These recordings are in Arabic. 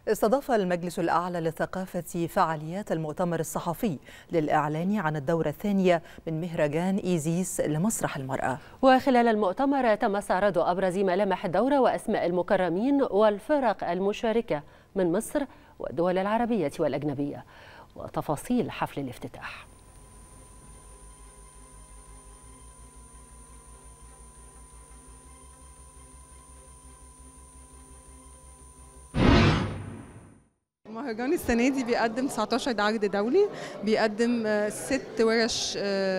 استضاف المجلس الأعلى للثقافة فعاليات المؤتمر الصحفي للإعلان عن الدورة الثانية من مهرجان إيزيس لمسرح المرأة. وخلال المؤتمر تم استعراض أبرز ملامح الدورة وأسماء المكرمين والفرق المشاركة من مصر والدول العربية والأجنبية وتفاصيل حفل الافتتاح. المهرجان السنة دي بيقدم 19 عرض دولي، بيقدم 6 ورش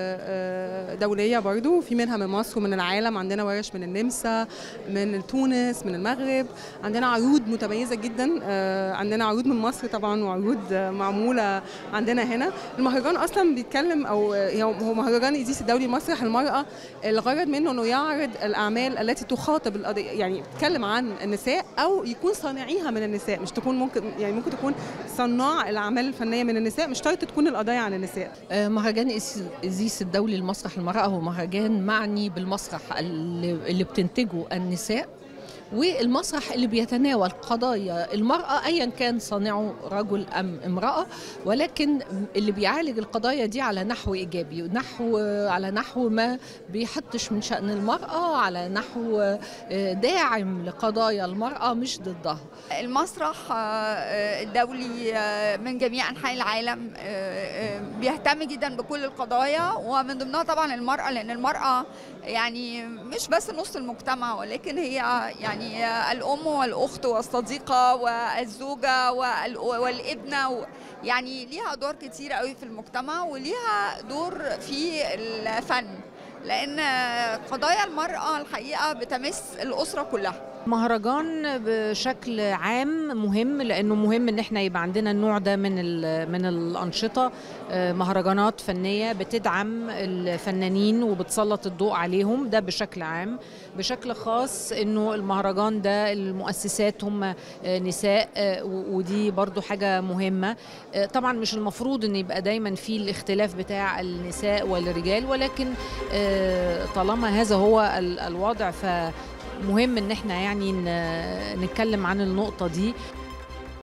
دولية برضو، في منها من مصر ومن العالم. عندنا ورش من النمسا، من تونس، من المغرب. عندنا عروض متميزة جدا، عندنا عروض من مصر طبعا وعروض معمولة عندنا هنا. المهرجان أصلا بيتكلم هو مهرجان إيزيس الدولي مسرح المرأة. الغرض منه أنه يعرض الأعمال التي تخاطب القضية، يعني يتكلم عن النساء أو يكون صانعيها من النساء، مش تكون ممكن تكون صناع الاعمال الفنيه من النساء، مش شرط تكون القضايا عن النساء. مهرجان إيزيس الدولي لمسرح المرأة هو مهرجان معني بالمسرح اللي بتنتجه النساء، والمسرح اللي بيتناول قضايا المرأة أيا كان صانعه رجل أم امرأة، ولكن اللي بيعالج القضايا دي على نحو إيجابي، على نحو ما بيحطش من شأن المرأة، على نحو داعم لقضايا المرأة مش ضدها. المسرح الدولي من جميع أنحاء العالم بيهتم جدا بكل القضايا، ومن ضمنها طبعا المرأة، لأن المرأة يعني مش بس نص المجتمع، ولكن هي يعني الأم والأخت والصديقة والزوجة والابنة، يعني ليها دور كتير قوي في المجتمع وليها دور في الفن، لأن قضايا المرأة الحقيقة بتمس الأسرة كلها. مهرجان بشكل عام مهم، لأنه مهم إن احنا يبقى عندنا النوع ده من الأنشطة، مهرجانات فنية بتدعم الفنانين وبتسلط الضوء عليهم، ده بشكل عام. بشكل خاص إنه المهرجان ده المؤسسات هم نساء، ودي برضو حاجة مهمة. طبعا مش المفروض إن يبقى دايما في الاختلاف بتاع النساء والرجال، ولكن طالما هذا هو الوضع مهم ان احنا يعني نتكلم عن النقطة دي.